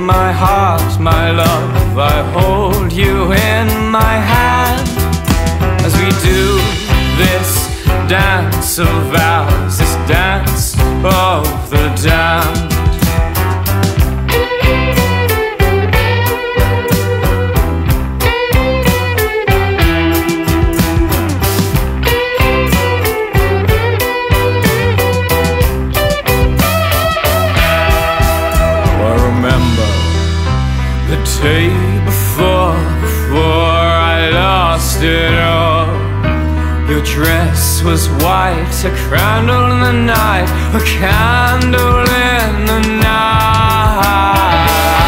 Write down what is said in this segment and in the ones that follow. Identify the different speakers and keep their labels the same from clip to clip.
Speaker 1: my heart, my love, I hold you in my hand as we do this dance of vows, this dance of the damned. The day before I lost it all, your dress was white, a candle in the night, a candle in the night.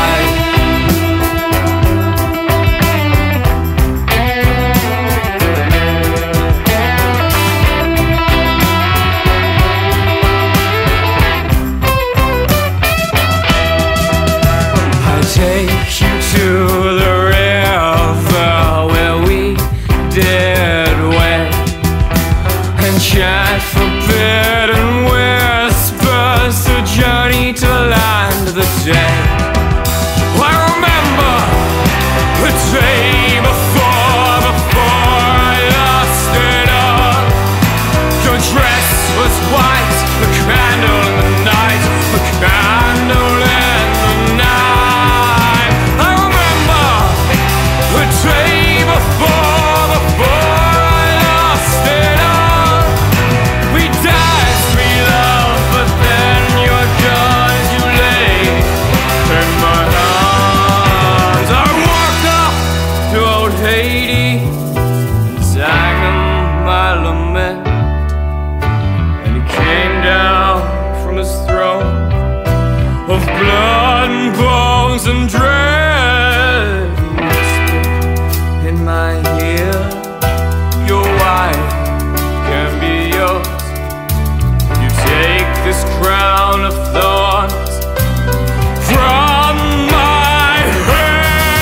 Speaker 1: I take you to the river where we did wed and chant forbidden whispers to journey to land of the dead. I remember the day before I lost it all. Your dress was white, a candle in the night, a candle in the night. I remember the day before I lost it all. We danced, we loved, but then you're gone as you lay in my arms. I walked up to old Hades and sang him my lament, and he came down from his throne of blood and bones and dread, whispered in my ear, your wife can be yours. You take this crown of thorns from my head.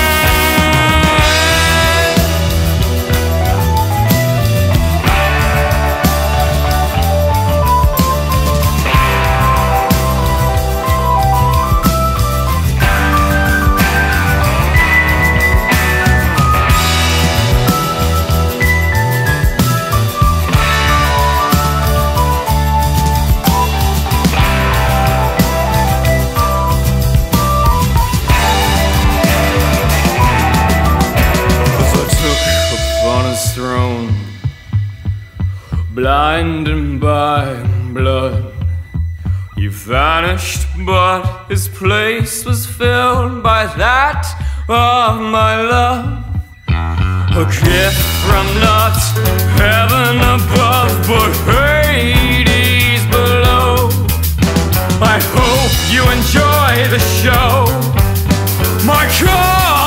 Speaker 1: Throne, blinded by blood, he vanished, but his place was filled by that of my love. A gift from not heaven above, but Hades below. I hope you enjoy the show. My God!